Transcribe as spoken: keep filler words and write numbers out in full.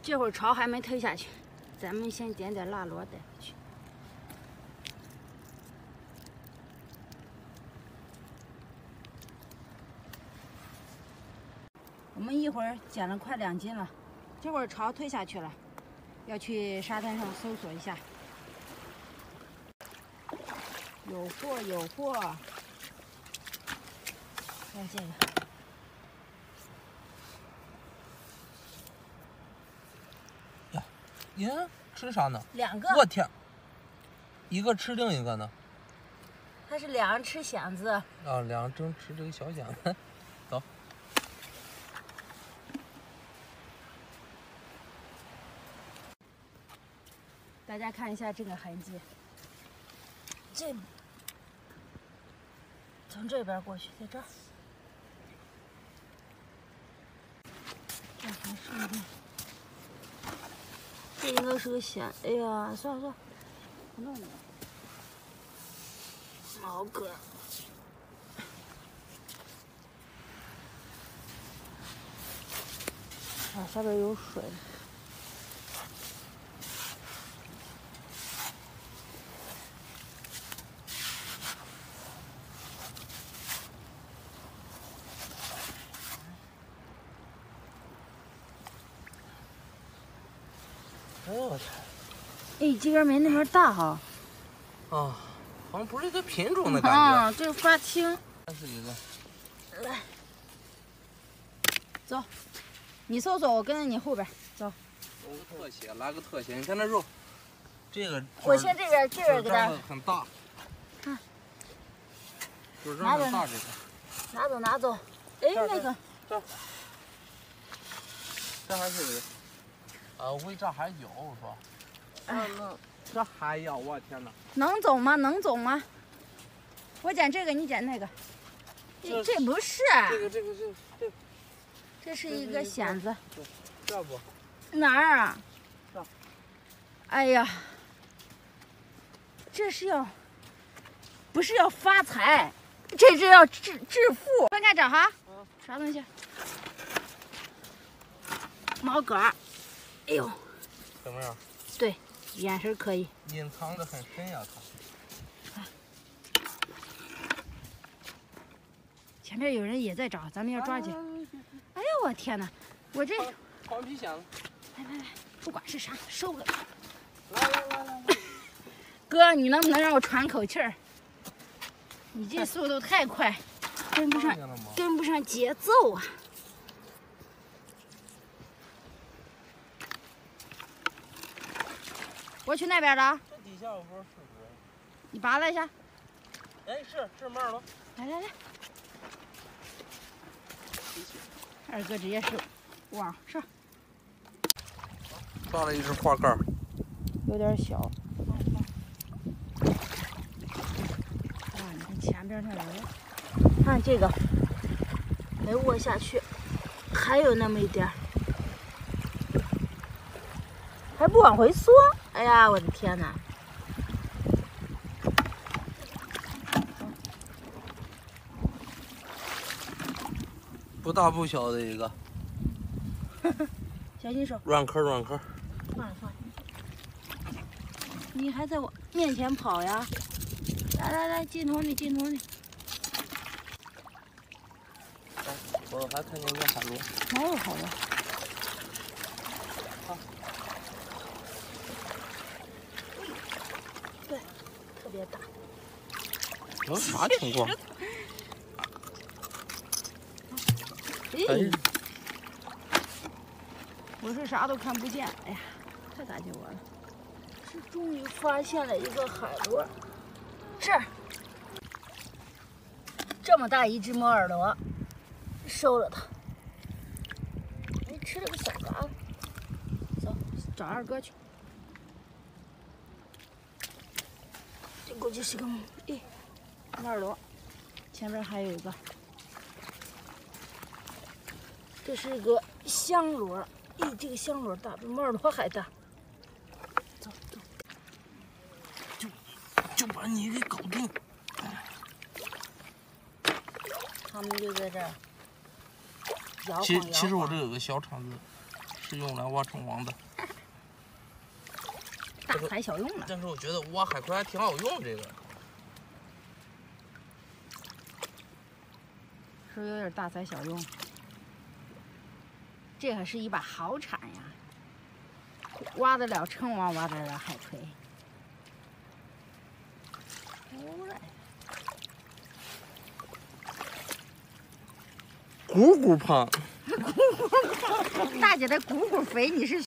这会儿巢还没推下去，咱们先点点辣螺带回去。我们一会儿捡了快两斤了，这会儿巢推下去了，要去沙滩上搜索一下。有货有货，看这个。 呀，吃啥呢？ 两个。 我天，一个吃另一个呢？ 它是两个吃蚬子。 啊，两个正吃这个小蚬子。走。 大家看一下这个痕迹，这从这边过去，在这儿。这还是一个。 这应该是个蚬，哎呀，算了算了，不弄了。毛哥，啊，下边有水。 哎呦我天！ 哎，这边没那边大哈。 啊，好像不是一个品种的感觉。 啊，这发青。 这是一个。 来，走，你搜索，我跟着你后边走。 有个特写，来个特写，你看那肉，这个。 我先这边这边给它。 很大。 看。 就是很大这个。 拿走拿走。哎，那个。 这。这还是有。 啊，我这还有是吧？哎，这还有，我天哪！ 能走吗？能走吗？我捡这个，你捡那个。这这不是。 这个这个这这。 这是一个蚬子。 这不？ 哪儿啊？ 这。 哎呀，这是要，不是要发财，这是要致致富。快看找哈。嗯。啥东西？毛蛤。 哎呦， 怎么样？ 对，眼神可以。 隐藏的很深呀，它。 前面有人也在找，咱们要抓紧。哎呦我天哪，我这黄皮蚬子。 来来来，不管是啥，收个。 来来来来来。 哥，你能不能让我喘口气儿？你这速度太快，跟不上，跟不上节奏啊！ 我去那边了。 这底下我不知道是不是。 你拔了一下。 哎，是是慢了。 来来来。二哥直接是往上。 抓了一只花竿， 有点小。哇，你看前边那有，看这个没握下去，还有那么一点儿。 还不往回缩！哎呀，我的天哪！ 不大不小的一个。 小心手！ 软壳软壳。 算了算了，你还在我面前跑呀！来来来，镜头里镜头里。 哎，我还看见一个海螺。 哪有海螺？ 啊。 对，特别大。 有啥情况？ 哎，我是啥都看不见。哎呀，太打击我了！是终于发现了一个海螺，这儿这么大一只猫耳朵，收了它。哎，吃了个小蛤蜊。走，找二哥去。 这估计是个哎，猫耳朵，前面还有一个，这是一个香螺，哎，这个香螺大，比猫耳朵还大。走走， 就就把你给搞定。 他们就在这儿摇晃摇晃。 其其实我这有个小场子， 是用来挖成王的。 大材小用了。 但是我觉得挖海葵还挺好用，这个。 是不是有点大材小用？这可是一把好铲呀，挖得了称王，挖得了海葵。 鼓鼓胖， 大姐的鼓鼓肥，你是？